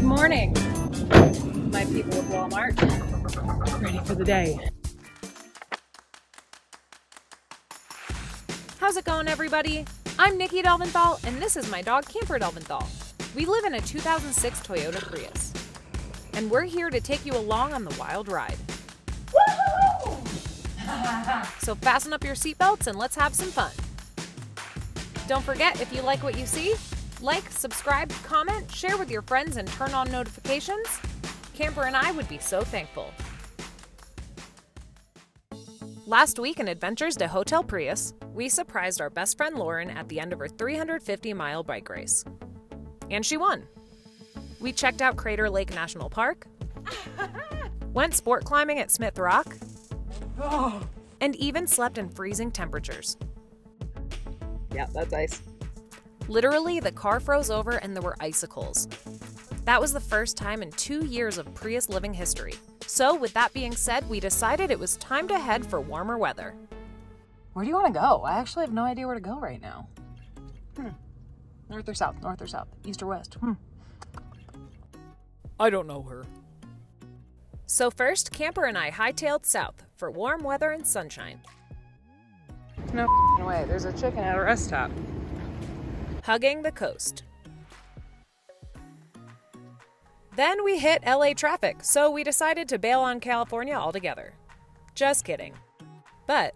Good morning, my people of Walmart. Ready for the day. How's it going, everybody? I'm Nikki Delventhal, and this is my dog, Camper Delventhal. We live in a 2006 Toyota Prius, and we're here to take you along on the wild ride. Woohoo! So fasten up your seatbelts and let's have some fun. Don't forget, if you like what you see, like, subscribe, comment, share with your friends, and turn on notifications. Camper and I would be so thankful. Last week in Adventures to Hotel Prius, we surprised our best friend Lauren at the end of her 350-mile bike race. And she won. We checked out Crater Lake National Park, went sport climbing at Smith Rock, and even slept in freezing temperatures. Yeah, that's ice. Literally, the car froze over and there were icicles. That was the first time in 2 years of Prius living history. So with that being said, we decided it was time to head for warmer weather. Where do you want to go? I actually have no idea where to go right now. North or south? North or south? East or west? I don't know her. So first, Camper and I hightailed south for warm weather and sunshine. No way. There's a chicken at a rest stop. Hugging the coast. Then we hit LA traffic, so we decided to bail on California altogether. Just kidding. But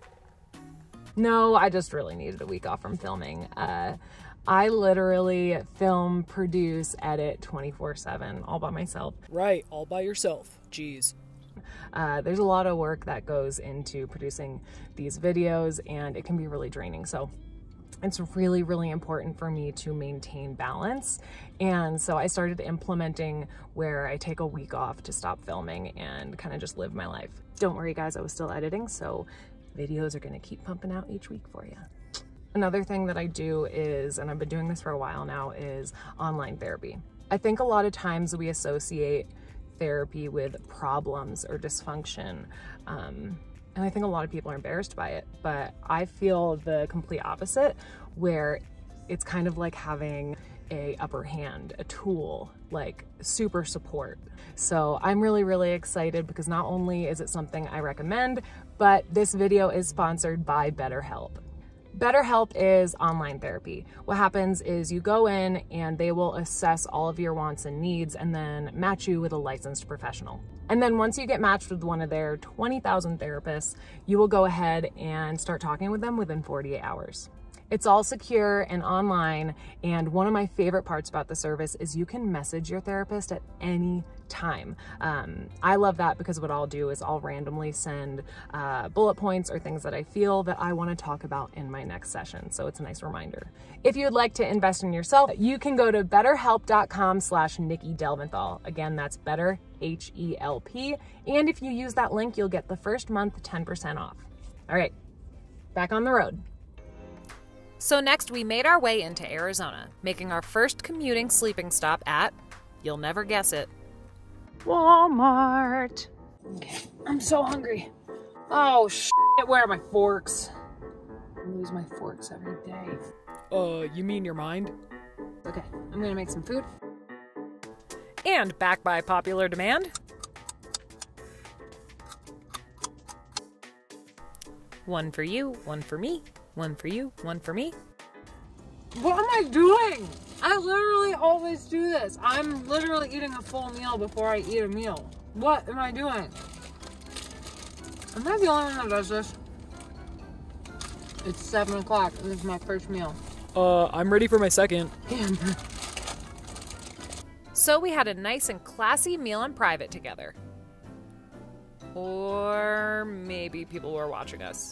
No, I just really needed a week off from filming. I literally film, produce, edit 24/7 all by myself. Right, all by yourself. Jeez. There's a lot of work that goes into producing these videos, and it can be really draining. So it's really, really important for me to maintain balance. And so I started implementing where I take a week off to stop filming and kind of just live my life. Don't worry guys, I was still editing, so videos are gonna keep pumping out each week for you. Another thing that I do is, and I've been doing this for a while now, is online therapy. I think a lot of times we associate therapy with problems or dysfunction. And I think a lot of people are embarrassed by it, but I feel the complete opposite, where it's kind of like having a upper hand, a tool, like super support. So I'm really, really excited because not only is it something I recommend, but this video is sponsored by BetterHelp. BetterHelp is online therapy. What happens is you go in and they will assess all of your wants and needs and then match you with a licensed professional. And then once you get matched with one of their 20,000 therapists, you will go ahead and start talking with them within 48 hours. It's all secure and online, and one of my favorite parts about the service is you can message your therapist at any time. I love that because what I'll do is I'll randomly send bullet points or things that I feel that I want to talk about in my next session. So it's a nice reminder. If you'd like to invest in yourself, you can go to betterhelp.com/Nikki Delventhal. Again, that's better, H-E-L-P. And if you use that link, you'll get the first month 10% off. All right, back on the road. so next we made our way into Arizona, making our first commuting sleeping stop at, you'll never guess it, Walmart. Okay, I'm so hungry. Oh shit, where are my forks? I lose my forks every day. You mean your mind? Okay, I'm gonna make some food. and back by popular demand, one for you, one for me, one for you, one for me. What am I doing? I literally always do this. I'm literally eating a full meal before I eat a meal. What am I doing? Am I the only one that does this? It's 7 o'clock and this is my first meal. I'm ready for my second. So we had a nice and classy meal in private together. Or maybe people were watching us.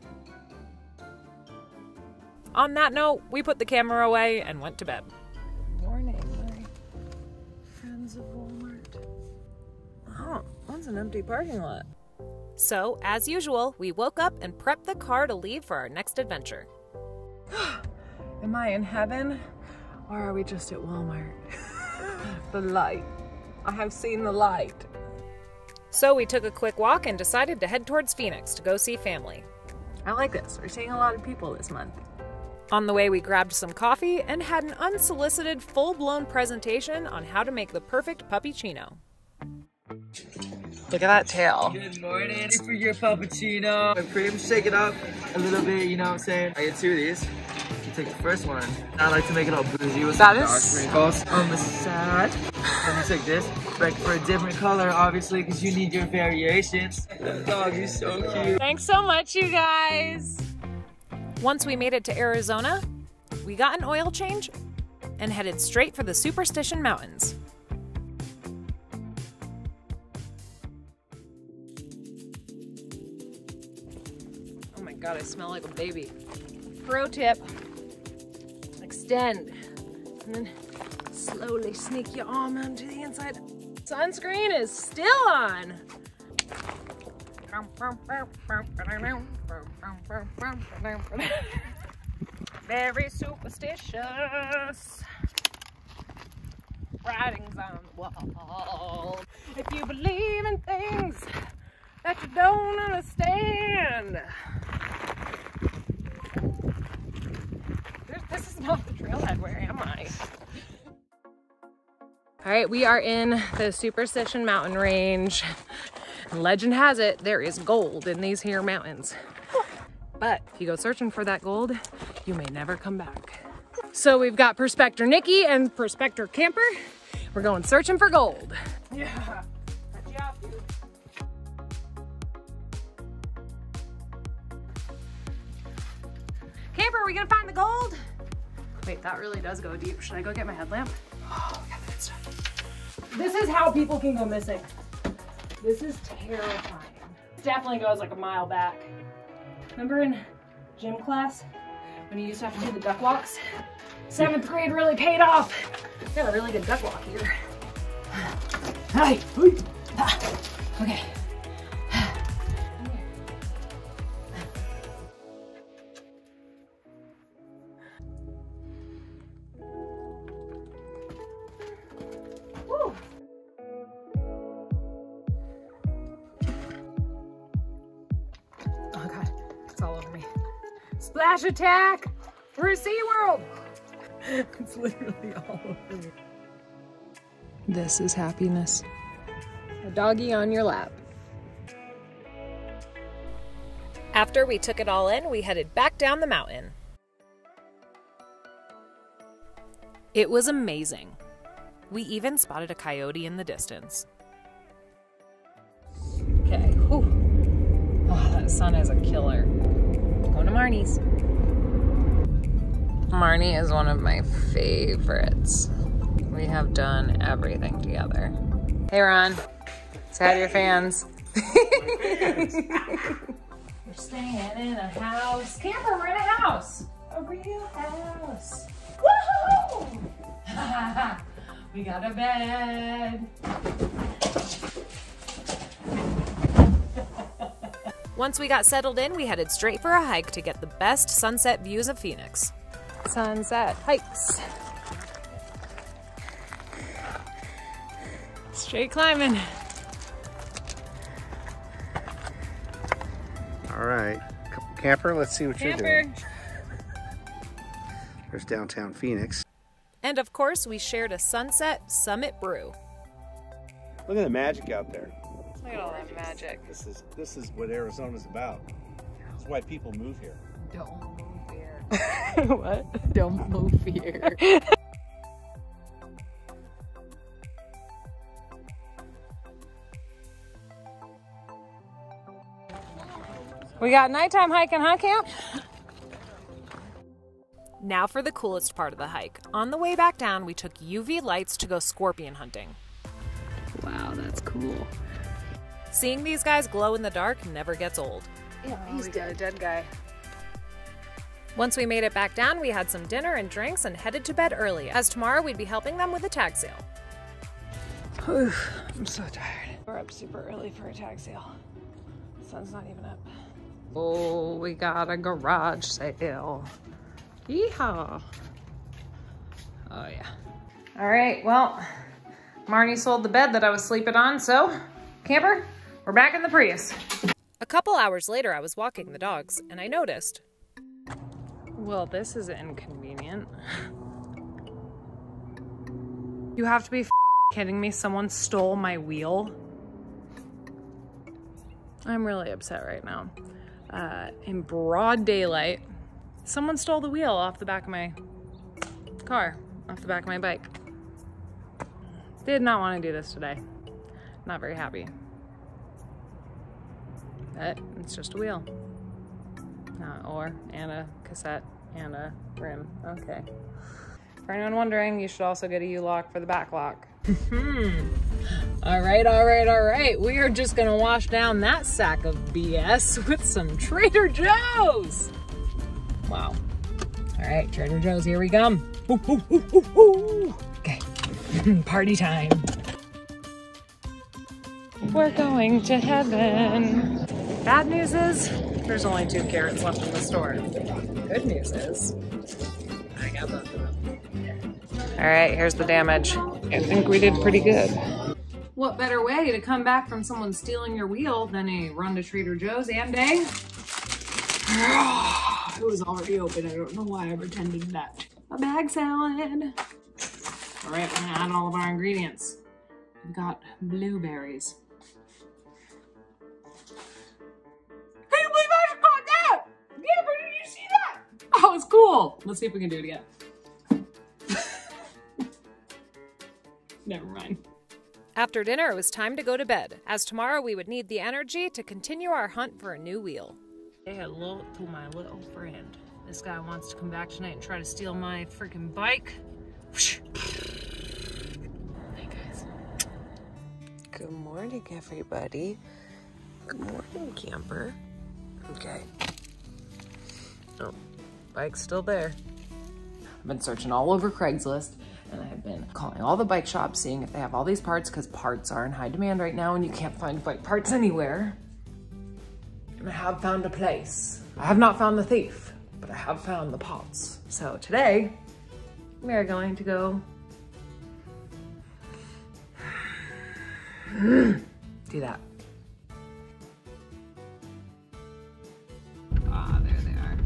On that note, we put the camera away and went to bed. Morning, my friends of Walmart. Oh, that's an empty parking lot. So, as usual, we woke up and prepped the car to leave for our next adventure. Am I in heaven? Or are we just at Walmart? The light. I have seen the light. So we took a quick walk and decided to head towards Phoenix to go see family. I like this. We're seeing a lot of people this month. On the way, we grabbed some coffee and had an unsolicited, full-blown presentation on how to make the perfect puppuccino. Look at that tail. Good morning. For your puppuccino. I pretty much shake it up a little bit, you know what I'm saying? I get two of these. You take the first one. I like to make it all bougie with some dark sprinkles on the side. Then you take this, like for a different color, obviously, because you need your variations. The dog is so cute. Thanks so much, you guys. Once we made it to Arizona, we got an oil change and headed straight for the Superstition Mountains. Oh my God, I smell like a baby. Pro tip, extend, and then slowly sneak your arm onto the inside. Sunscreen is still on. Very superstitious. Writings on the wall. If you believe in things that you don't understand. This is not the trailhead, where am I? All right, we are in the Superstition Mountain Range. Legend has it, there is gold in these here mountains. But if you go searching for that gold, you may never come back. So we've got Prospector Nikki and Prospector Camper. We're going searching for gold. Yeah, good job, dude. Camper, are we gonna find the gold? Wait, that really does go deep. Should I go get my headlamp? Oh, got that stuff. This is how people can go missing. This is terrifying. Definitely goes like a mile back. Remember in gym class when you used to have to do the duck walks? 7th grade really paid off. Got a really good duck walk here. Hi. Okay. Woo. Oh God, it's all over me. Splash attack! We're at SeaWorld! It's literally all over me. This is happiness. A doggy on your lap. After we took it all in, we headed back down the mountain. It was amazing. We even spotted a coyote in the distance. Okay, whew. Oh, that sun is a killer. Going to Marnie's. Marnie is one of my favorites. We have done everything together. Hey Ron, say hi to your fans. We're staying in a house. Camper, we're in a house. A real house. Woohoo! We got a bed. Once we got settled in, we headed straight for a hike to get the best sunset views of Phoenix. Sunset hikes. Straight climbing. All right, Camper, let's see what you're doing. There's downtown Phoenix. And of course, we shared a Sunset Summit brew. Look at the magic out there. Look at all that magic. This is what Arizona's about. That's why people move here. Don't move here. What? Don't move here. We got nighttime hiking, huh, Camp? Now for the coolest part of the hike. On the way back down, we took UV lights to go scorpion hunting. Wow, that's cool. Seeing these guys glow in the dark never gets old. Yeah, he's got a dead guy. Once we made it back down, we had some dinner and drinks and headed to bed early, as tomorrow we'd be helping them with a tag sale. Whew, I'm so tired. We're up super early for a tag sale. The sun's not even up. Oh, we got a garage sale. Yeehaw. Oh yeah. All right, well, Marnie sold the bed that I was sleeping on, so Camper, we're back in the Prius. A couple hours later, I was walking the dogs, and I noticed. Well, this is inconvenient. You have to be kidding me. Someone stole my wheel. I'm really upset right now. In broad daylight, someone stole the wheel off the back of my car, off the back of my bike. Did not want to do this today. Not very happy. But it's just a wheel. And a cassette and a rim. Okay. For anyone wondering, you should also get a U-lock for the back lock. All right. We are just gonna wash down that sack of BS with some Trader Joe's. Wow. All right, Trader Joe's, here we come. Okay, party time. We're going to heaven. Bad news is, there's only 2 carrots left in the store. Good news is, I got both of them. All right, here's the damage. I think we did pretty good. What better way to come back from someone stealing your wheel than a run to Trader Joe's and a... It was already open. I don't know why I pretended that. A bag salad. All right, we're gonna add all of our ingredients. We've got blueberries. Can you believe I just caught that? Yeah, but did you see that? Oh, it's cool. Let's see if we can do it again. Never mind. After dinner, it was time to go to bed, as tomorrow we would need the energy to continue our hunt for a new wheel. Say hello to my little friend. This guy wants to come back tonight and try to steal my freaking bike. Hey guys. Good morning, everybody. Good morning, camper. Okay. Oh, bike's still there. I've been searching all over Craigslist, and I've been calling all the bike shops, seeing if they have all these parts, because parts are in high demand right now and you can't find bike parts anywhere. And I have found a place. I have not found the thief, but I have found the parts. So today, we are going to go do that. Ah, there they are.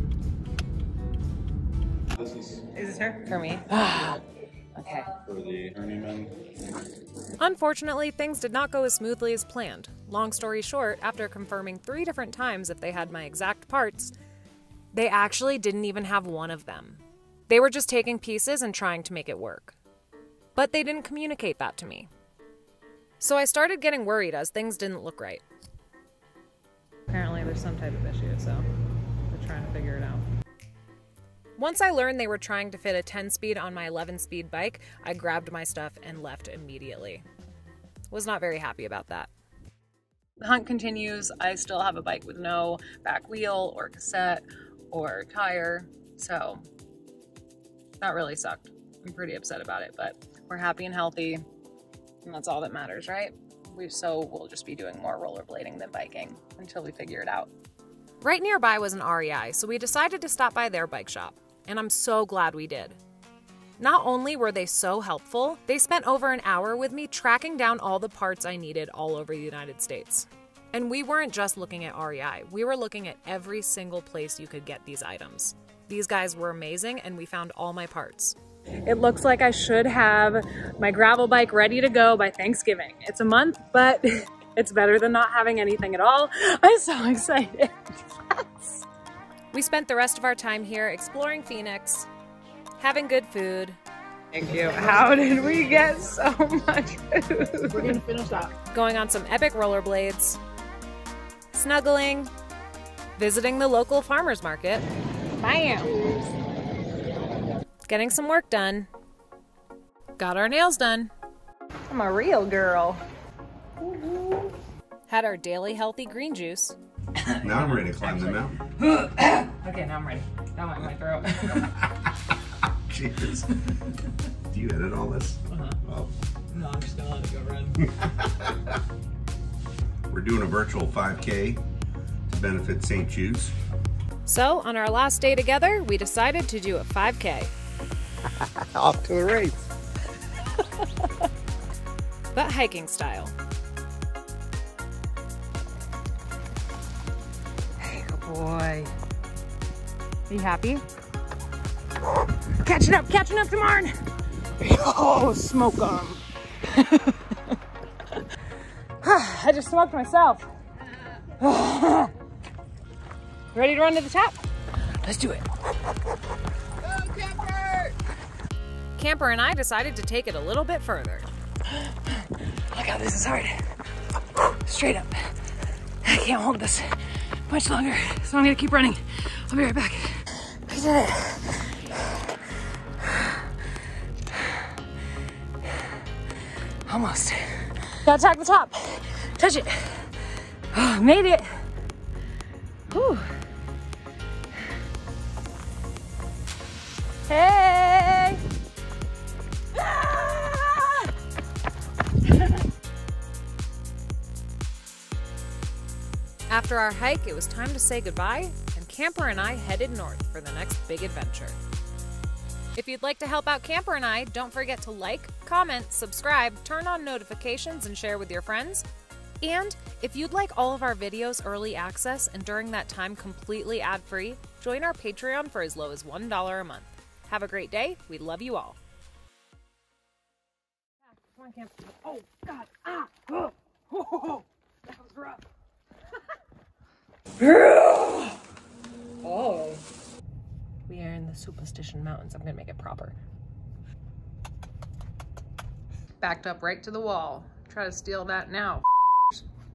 Is this her? For me. Okay. For the journeyman. Unfortunately, things did not go as smoothly as planned. Long story short, after confirming 3 different times if they had my exact parts, they actually didn't even have one of them. They were just taking pieces and trying to make it work. But they didn't communicate that to me. So I started getting worried as things didn't look right. Apparently there's some type of issue, so we're trying to figure it out. Once I learned they were trying to fit a 10-speed on my 11-speed bike, I grabbed my stuff and left immediately. Was not very happy about that. The hunt continues. I still have a bike with no back wheel or cassette or tire, so that really sucked. I'm pretty upset about it, but we're happy and healthy, and that's all that matters, right? We'll just be doing more rollerblading than biking until we figure it out. Right nearby was an REI, so we decided to stop by their bike shop, and I'm so glad we did. Not only were they so helpful, they spent over an hour with me tracking down all the parts I needed all over the United States. And we weren't just looking at REI, we were looking at every single place you could get these items. These guys were amazing, and we found all my parts. It looks like I should have my gravel bike ready to go by Thanksgiving. It's a month, but it's better than not having anything at all. I'm so excited. Yes. We spent the rest of our time here exploring Phoenix, having good food. Thank you. How did we get so much food? We're gonna finish that. Going on some epic rollerblades, snuggling, visiting the local farmer's market, Bam! getting some work done, got our nails done, I'm a real girl. had our daily healthy green juice, Now I'm ready to climb the mountain. Okay, now I'm ready. Now I'm in my throat. Jesus. Do you edit all this? Oh. No, I'm just gonna let it go run. We're doing a virtual 5K to benefit St. Jude's. So on our last day together, we decided to do a 5K, Off to a race. but hiking style. Boy. Are you happy? Catching up to Marn. Oh, smoke 'em. I just smoked myself. Ready to run to the top? Let's do it. Go, Camper! Camper and I decided to take it a little bit further. Look how this is hard. Straight up. I can't hold this much longer, so I'm gonna keep running. I'll be right back. I did it. Almost. Gotta attack the top. Touch it. Oh, made it. Whew. Hey! Ah! After our hike, it was time to say goodbye, and Camper and I headed north for the next big adventure. If you'd like to help out Camper and I, don't forget to like, comment, subscribe, turn on notifications, and share with your friends. And if you'd like all of our videos early access and during that time completely ad-free, join our Patreon for as low as $1 a month. Have a great day. We love you all. Come on, Camper. Oh, God. Ah. Oh. Oh. That was rough. Oh. We are in the Superstition Mountains. I'm gonna make it proper. Backed up right to the wall. Try to steal that now.